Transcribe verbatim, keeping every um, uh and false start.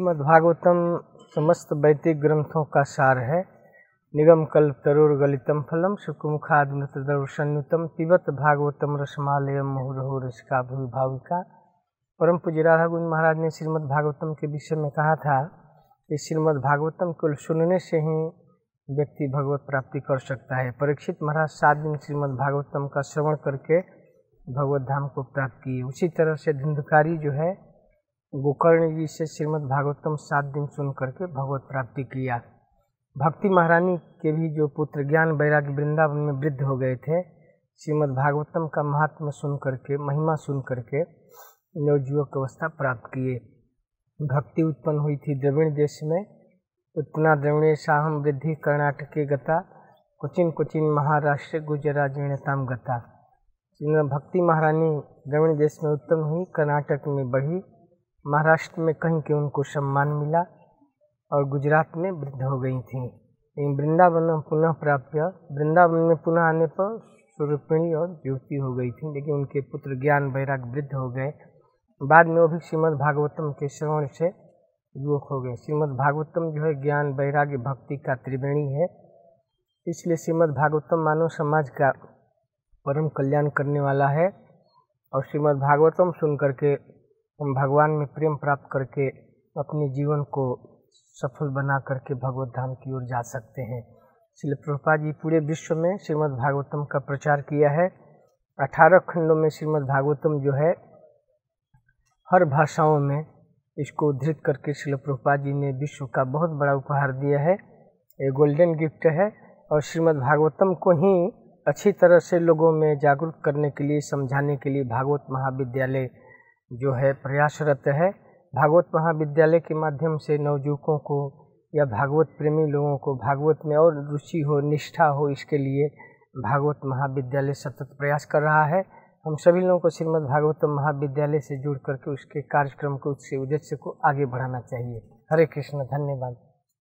श्रीमद्भागवतम समस्त वैदिक ग्रंथों का सार है। निगम कल्प तरुर गलितम फलम शुकुमुखादमृत दर्शन्युतम पिबत भागवतम रसमालयम मुहुरहो रसिका भूमि भाविका। परम पूज्य राधा गोविंद महाराज ने श्रीमद्भागवतम के विषय में कहा था कि श्रीमद्भागवतम को सुनने से ही व्यक्ति भगवत प्राप्ति कर सकता है। परीक्षित महाराज सात दिन श्रीमद्भागवतम का श्रवण करके भगवत धाम को प्राप्त किए। उसी तरह से धुंधकारी जो है गोकर्ण जी से श्रीमद्भागवतम सात दिन सुन करके भगवत प्राप्ति किया। भक्ति महारानी के भी जो पुत्र ज्ञान वैराग्य वृंदावन में वृद्ध हो गए थे, श्रीमद्भागवतम का महात्म्य सुन करके महिमा सुन करके नवजुवक अवस्था प्राप्त किए। भक्ति उत्पन्न हुई थी द्रविड़ देश में। उत्पन्ना द्रविणे साहम वृद्धि कर्नाटके गता क्वचिन क्वचिन महाराष्ट्र गुजराजीणताम गता। भक्ति महारानी द्रविड़ देश में उत्पन्न हुई, कर्नाटक में बढ़ी, महाराष्ट्र में कहीं के उनको सम्मान मिला और गुजरात में वृद्ध हो गई थी। लेकिन वृंदावन पुनः प्राप्त, वृंदावन में पुनः आने पर स्वरूपिणी और ज्योति हो गई थी, लेकिन उनके पुत्र ज्ञान वैराग्य वृद्ध हो गए। बाद में वो भी श्रीमद् भागवतम के श्रवण से युवक हो गए। श्रीमद् भागवतम जो है ज्ञान वैराग्य भक्ति का त्रिवेणी है, इसलिए श्रीमद् भागवतम मानव समाज का परम कल्याण करने वाला है। और श्रीमद् भागवतम सुन करके हम भगवान में प्रेम प्राप्त करके अपने जीवन को सफल बना करके भगवत धाम की ओर जा सकते हैं। श्रील प्रभुपाद जी पूरे विश्व में श्रीमद् भागवतम का प्रचार किया है। अठारह खंडों में श्रीमद् भागवतम जो है हर भाषाओं में इसको उद्धृत करके श्रील प्रभुपाद जी ने विश्व का बहुत बड़ा उपहार दिया है। ये गोल्डन गिफ्ट है और श्रीमद् भागवतम को ही अच्छी तरह से लोगों में जागरूक करने के लिए, समझाने के लिए भागवत महाविद्यालय जो है प्रयासरत है। भागवत महाविद्यालय के माध्यम से नवजुवकों को या भागवत प्रेमी लोगों को भागवत में और रुचि हो, निष्ठा हो, इसके लिए भागवत महाविद्यालय सतत प्रयास कर रहा है। हम सभी लोगों को श्रीमद् भागवतम महाविद्यालय से जुड़ करके उसके कार्यक्रम को, उसके उद्देश्य को आगे बढ़ाना चाहिए। हरे कृष्ण, धन्यवाद।